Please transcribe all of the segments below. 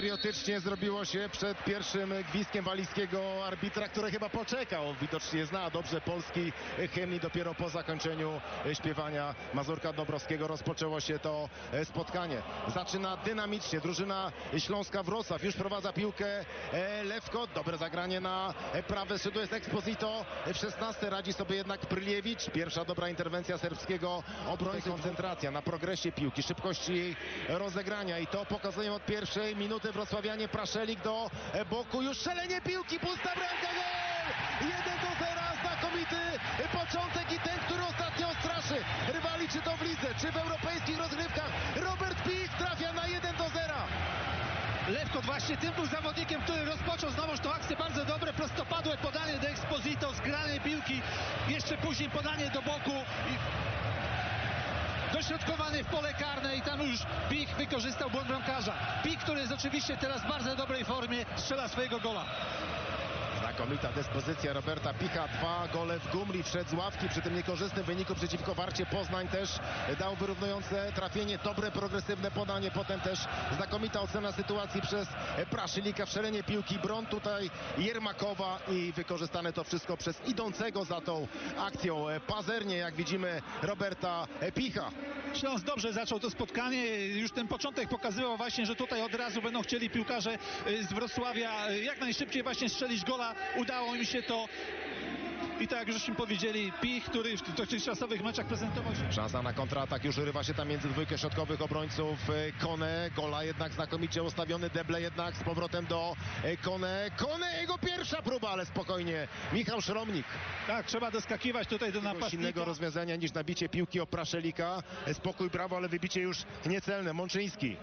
patriotycznie zrobiło się przed pierwszym gwizdkiem walijskiego arbitra, który chyba poczekał. Widocznie zna dobrze polski hymn i dopiero po zakończeniu śpiewania Mazurka Dąbrowskiego rozpoczęło się to spotkanie. Zaczyna dynamicznie drużyna Śląska Wrocław. Już prowadza piłkę Lewko. Dobre zagranie na prawe skrzydło jest Exposito. W 16 radzi sobie jednak Pryliewicz. Pierwsza dobra interwencja serbskiego obrońcy. Koncentracja na progresie piłki, szybkości jej rozegrania i to pokazują od pierwszej minuty wrocławianie. Praszelik do boku, już strzelenie piłki, pusta bramka, gol! 1-0, znakomity początek i ten, który ostatnio straszy rywali, czy to w lidze, czy w europejskich rozgrywkach. Robert Pich trafia na 1-0. Lewko właśnie tym był zawodnikiem, który rozpoczął znowuż tą akcję, bardzo dobre, prostopadłe podanie do Exposito, zgranie piłki, jeszcze później podanie do boku i dośrodkowany w pole karne i tam już Pich wykorzystał błąd bramkarza. Pich, który jest oczywiście teraz w bardzo dobrej formie, strzela swojego gola. Znakomita dyspozycja Roberta Picha, 2 gole w Gumli, wszedł z ławki przy tym niekorzystnym wyniku przeciwko Warcie Poznań, też dał wyrównujące trafienie, dobre progresywne podanie, potem też znakomita ocena sytuacji przez Praszylika, wstrzelenie piłki, bron tutaj Jermakowa i wykorzystane to wszystko przez idącego za tą akcją pazernie, jak widzimy, Roberta Picha. Śląsk dobrze zaczął to spotkanie, już ten początek pokazywał właśnie, że tutaj od razu będą chcieli piłkarze z Wrocławia jak najszybciej właśnie strzelić gola. Udało im się to i tak jak żeśmy powiedzieli, Pich, który w dotychczasowych meczach prezentował się. Szansa na kontratak, już urywa się tam między dwójkę środkowych obrońców. Kone, gola jednak znakomicie ustawiony, Deble jednak z powrotem do Kone, jego pierwsza próba, ale spokojnie, Michał Szromnik. Tak, trzeba doskakiwać tutaj do napastnika. Innego rozwiązania niż nabicie piłki o Praszelika. Spokój, brawo, ale wybicie już niecelne. Mączyński.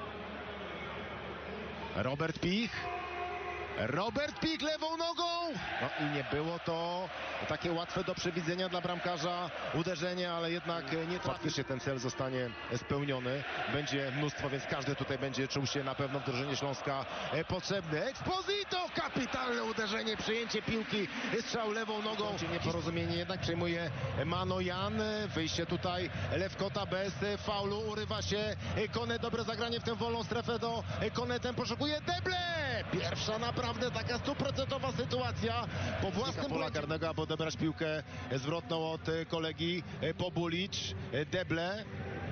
Robert Pich lewą nogą. No i nie było to takie łatwe do przewidzenia dla bramkarza uderzenie, ale jednak nie trafił. Faktycznie ten cel zostanie spełniony. Będzie mnóstwo, więc każdy tutaj będzie czuł się na pewno w drużynie Śląska potrzebny. Exposito! Kapitalne uderzenie, przyjęcie piłki, strzał lewą nogą. Nieporozumienie jednak przejmuje Mano Jan. Wyjście tutaj Lewkota bez faulu. Urywa się Kone. Dobre zagranie w tę wolną strefę do Kone. Ten poszukuje Deble! Pierwsza naprawdę taka 100% sytuacja po własnym pola karnego, aby odebrać piłkę zwrotną od kolegi. Pobulicz, Deble,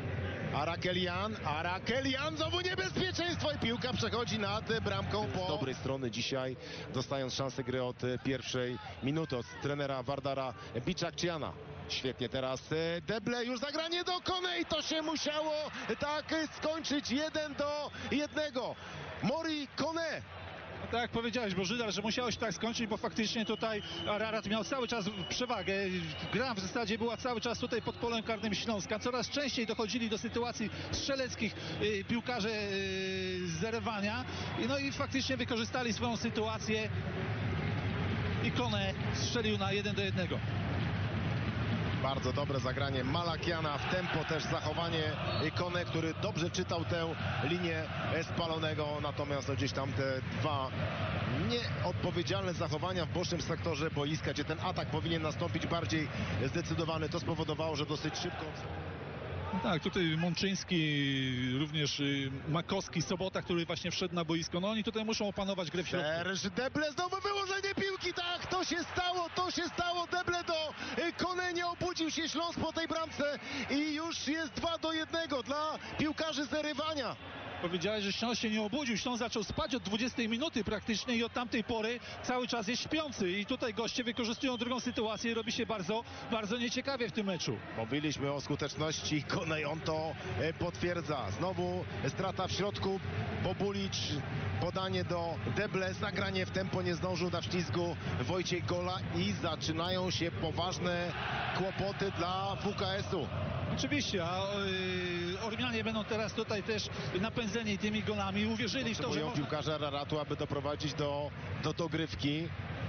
Arakelian, znowu niebezpieczeństwo i piłka przechodzi nad bramką z dobrej strony dzisiaj, dostając szansę gry od pierwszej minuty od trenera Wardara Biczakciana. Świetnie teraz Deble, już zagranie do Kone i to się musiało tak skończyć, 1-1. Mori Kone. No tak jak powiedziałeś, Bożydar, że musiało się tak skończyć, bo faktycznie tutaj Ararat miał cały czas przewagę. Gra w zasadzie była cały czas tutaj pod polem karnym Śląska. Coraz częściej dochodzili do sytuacji strzeleckich piłkarze z Erewania. No i faktycznie wykorzystali swoją sytuację i Kone strzelił na 1-1. Bardzo dobre zagranie Malakiana w tempo, też zachowanie Kone, który dobrze czytał tę linię spalonego, natomiast gdzieś tam te dwa nieodpowiedzialne zachowania w bocznym sektorze boiska, gdzie ten atak powinien nastąpić bardziej zdecydowany, to spowodowało, że dosyć szybko... No tak, tutaj Mączyński, również Makowski, Sobota, który właśnie wszedł na boisko. No oni tutaj muszą opanować grę w środku. Serge Deble, znowu wyłożenie piłki, tak, to się stało, Deble do Kone, nie obudził się Śląsk po tej bramce i już jest 2-1 dla piłkarzy z Erywania. Powiedziałeś, że Śląsk się nie obudził. Śląsk zaczął spać od 20 minuty praktycznie i od tamtej pory cały czas jest śpiący. I tutaj goście wykorzystują drugą sytuację i robi się bardzo, bardzo nieciekawie w tym meczu. Mówiliśmy o skuteczności Kone i on to potwierdza. Znowu strata w środku. Bobulicz, podanie do Deble, zagranie w tempo, nie zdążył na wślizgu Wojciech Gola i zaczynają się poważne kłopoty dla WKS-u. Oczywiście, a Ormianie będą teraz tutaj też napędzeni tymi golami. Uwierzyli w to, że piłkarze Araratu, aby doprowadzić do dogrywki.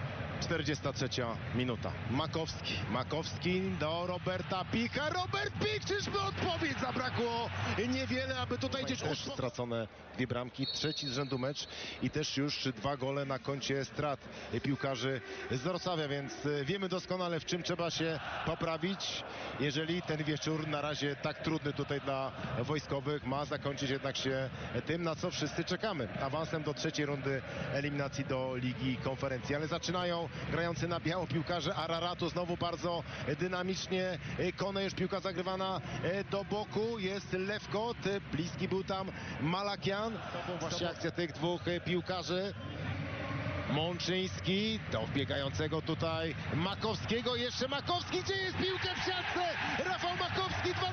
43 minuta. Makowski do Roberta Picha. Robert Pich, czyżby odpowiedź? Zabrakło niewiele, aby tutaj gdzieś też stracone 2 bramki. 3. z rzędu mecz i też już 2 gole na koncie strat piłkarzy z Wrocławia, więc wiemy doskonale, w czym trzeba się poprawić, jeżeli ten wieczór na razie tak trudny tutaj dla wojskowych ma zakończyć jednak się tym, na co wszyscy czekamy. Awansem do 3. rundy eliminacji do Ligi Konferencji. Ale zaczynają grający na biało piłkarze Araratu, znowu bardzo dynamicznie. Kone, już piłka zagrywana do boku, jest Lewkot, bliski był tam Malakian. Właśnie akcja tych 2 piłkarzy. Mączyński do wbiegającego tutaj Makowskiego, jeszcze Makowski, gdzie jest piłka w siatce? Rafał Makowski, 2-2.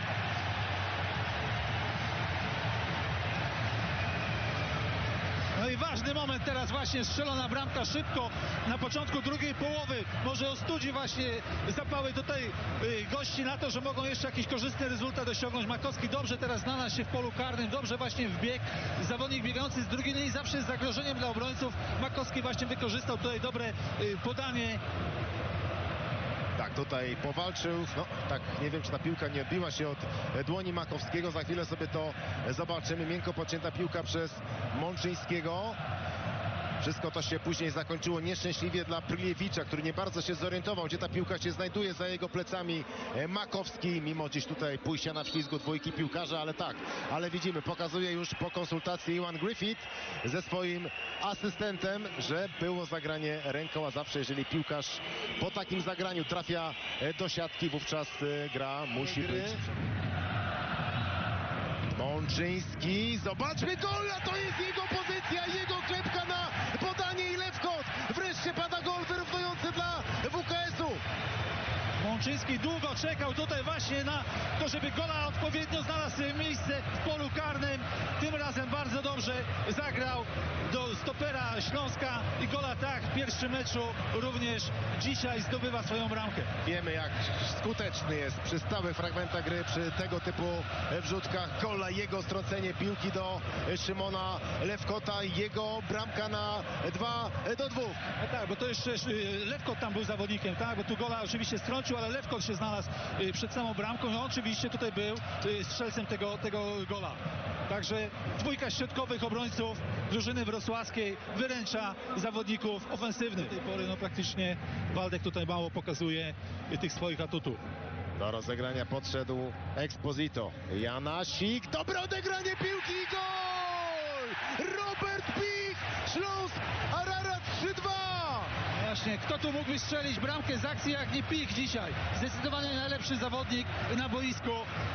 No i ważny moment teraz, właśnie strzelona bramka szybko na początku drugiej połowy. Może ostudzi właśnie zapały tutaj gości na to, że mogą jeszcze jakiś korzystny rezultat osiągnąć. Makowski dobrze teraz znalazł się w polu karnym, dobrze właśnie wbiegł. Zawodnik biegający z drugiej linii zawsze jest zagrożeniem dla obrońców. Makowski właśnie wykorzystał tutaj dobre podanie. Tak, tutaj powalczył, no tak, nie wiem, czy ta piłka nie odbiła się od dłoni Makowskiego, za chwilę sobie to zobaczymy. Miękko podcięta piłka przez Mączyńskiego. Wszystko to się później zakończyło nieszczęśliwie dla Pryliewicza, który nie bardzo się zorientował, gdzie ta piłka się znajduje za jego plecami. Makowski, mimo gdzieś tutaj pójścia na wślizgu 2 piłkarza, ale tak, ale widzimy, pokazuje już po konsultacji Iwan Griffith ze swoim asystentem, że było zagranie ręką, a zawsze jeżeli piłkarz po takim zagraniu trafia do siatki, wówczas gra musi być. Mączyński, zobaczmy gol, a to jest jego pozycja, jego klepka na podanie i Lewkot. Wreszcie pada gol wyrównujący dla WKS-u. Mączyński długo czekał tutaj właśnie na to, żeby gola odpowiednio znalazł miejsce w polu karnym. Tym razem bardzo dobrze zagrał do stopera Śląska i gola tak w pierwszym meczu również dzisiaj zdobywa swoją bramkę. Wiemy, jak skuteczny jest przy stałych fragmentach gry, przy tego typu wrzutkach. Gola, jego strącenie piłki do Szymona Lewkota, jego bramka na 2-2. No tak, bo to jeszcze Lewkot tam był zawodnikiem, tak, bo tu gola oczywiście strącił, ale Lewkot się znalazł przed samą bramką i on oczywiście tutaj był strzelcem tego gola. Także 2 środkowych obrońców drużyny wrocławskiej wyręcza zawodników ofensywnych. Do tej pory no praktycznie Waldek tutaj mało pokazuje tych swoich atutów. Do rozegrania podszedł Exposito. Janasik, dobre odegranie piłki i gol! Robert Pich, Śląsk, Ararat 3-2! Właśnie, kto tu mógłby strzelić bramkę z akcji jak nie Pich dzisiaj? Zdecydowanie najlepszy zawodnik na boisku.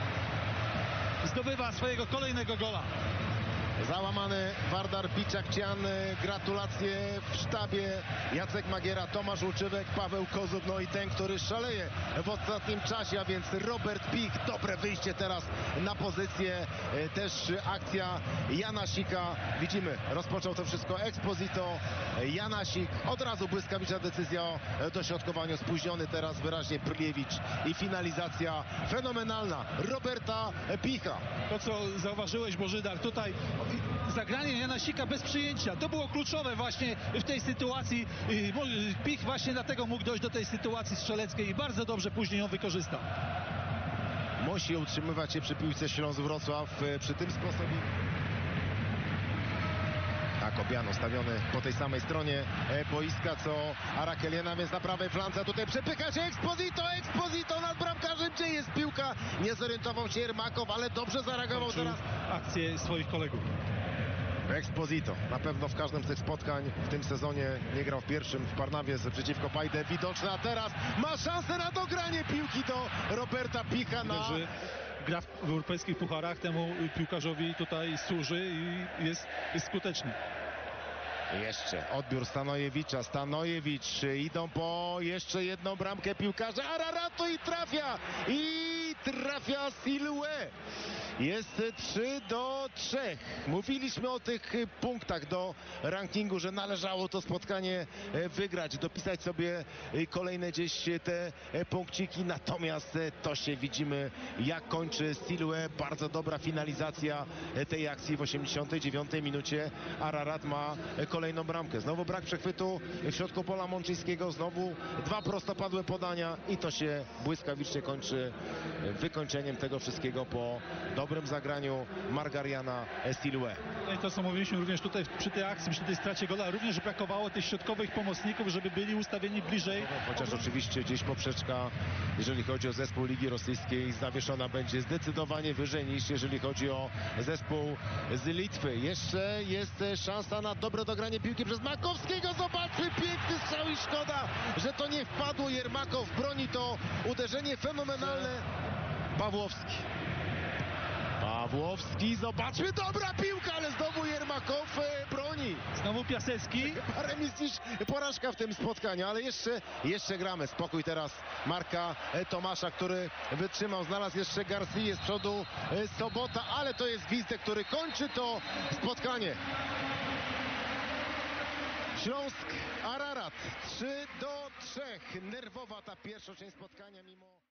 Zdobywa swojego kolejnego gola. Załamany Wardar Biczak-Cian, gratulacje w sztabie. Jacek Magiera, Tomasz Łuczywek, Paweł Kozub, no i ten, który szaleje w ostatnim czasie, a więc Robert Pich. Dobre wyjście teraz na pozycję, też akcja Janasika. Widzimy, rozpoczął to wszystko Exposito, Janasik, od razu błyskawiczna decyzja o dośrodkowaniu, spóźniony teraz wyraźnie Pryliewicz i finalizacja fenomenalna Roberta Picha. To, co zauważyłeś, Bożydar, tutaj zagranie Janasika bez przyjęcia, to było kluczowe właśnie w tej sytuacji. Pich właśnie dlatego mógł dojść do tej sytuacji strzeleckiej i bardzo dobrze później ją wykorzystał. Musi utrzymywać się przy piłce Śląsk Wrocław przy tym sposobie. Tak, Obiano stawiony po tej samej stronie boiska co Arakeliena, więc na prawej flance tutaj przepycha się Exposito nad bramkarzem, gdzie jest piłka? Nie zorientował się Jermakow, ale dobrze zareagował teraz. Akcję swoich kolegów. Exposito na pewno w każdym z tych spotkań w tym sezonie nie grał w pierwszym w Parnawie przeciwko Pajdę, widoczne, a teraz ma szansę na dogranie piłki do Roberta Picha. Że gra w europejskich pucharach temu piłkarzowi tutaj służy i jest skuteczny. Jeszcze odbiór Stanojewicza. Stanojewicz, idą po jeszcze jedną bramkę piłkarze Araratu i trafia Silue. Jest 3-3. Mówiliśmy o tych punktach do rankingu, że należało to spotkanie wygrać, dopisać sobie kolejne gdzieś te punkciki. Natomiast to się widzimy, jak kończy Silue. Bardzo dobra finalizacja tej akcji w 89 minucie. Ararat ma kolejną bramkę. Znowu brak przechwytu w środku pola Mączyńskiego. Znowu dwa prostopadłe podania i to się błyskawicznie kończy wykończeniem tego wszystkiego po dobrym zagraniu Margariana Silue. No i to, co mówiliśmy również tutaj przy tej akcji, przy tej stracie gola, również brakowało tych środkowych pomocników, żeby byli ustawieni bliżej. Chociaż oczywiście gdzieś poprzeczka, jeżeli chodzi o zespół Ligi Rosyjskiej, zawieszona będzie zdecydowanie wyżej niż jeżeli chodzi o zespół z Litwy. Jeszcze jest szansa na dobre dogranie piłki przez Makowskiego. Zobaczmy, piękny strzał i szkoda, że to nie wpadło. Jermakow broni to uderzenie fenomenalne. Pawłowski, zobaczmy, dobra piłka, ale znowu Jermakow broni. Znowu Piasecki. Remis niż porażka w tym spotkaniu, ale jeszcze gramy. Spokój teraz Marka Tomasza, który wytrzymał, znalazł jeszcze Garcję z przodu Sobota, ale to jest gwizdek, który kończy to spotkanie. Śląsk Ararat 3-3. Nerwowa ta pierwsza część spotkania mimo...